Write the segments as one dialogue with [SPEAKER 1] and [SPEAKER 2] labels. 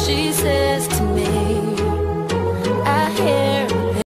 [SPEAKER 1] she says to me. I hear her.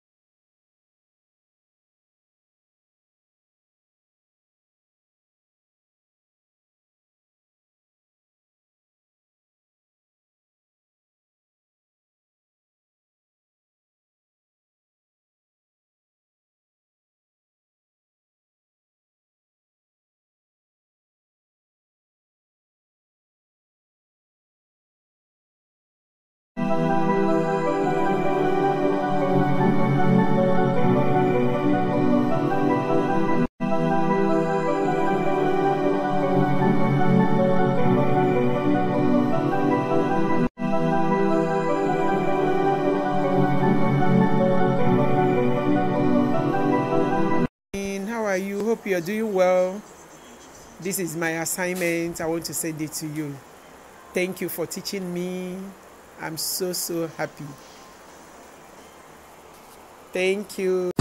[SPEAKER 2] How are you? Hope you're doing well. This is my assignment. I want to send it to you. Thank you for teaching me. I'm so happy. Thank you.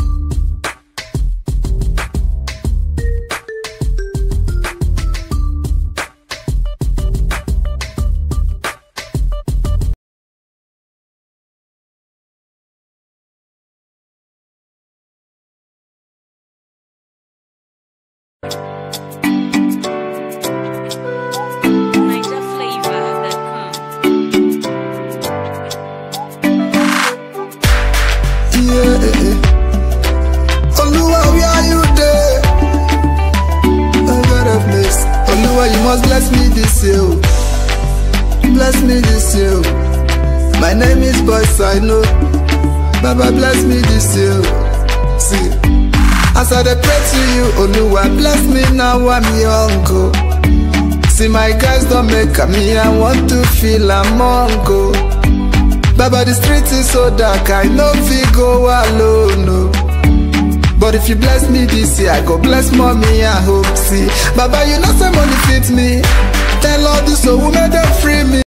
[SPEAKER 3] You must bless me this year. Bless me this year. My name is Boys I know. Baba bless me this year. See, as I pray to you, Oluwa bless me now. I'm your uncle. See, my guys don't make me. I want to feel among go. Baba, the street is so dark. I know we go alone. No. But if you bless me this year, I go bless mommy, I hope. See, Baba, you know some money fit me. Tell all this so women don't free me.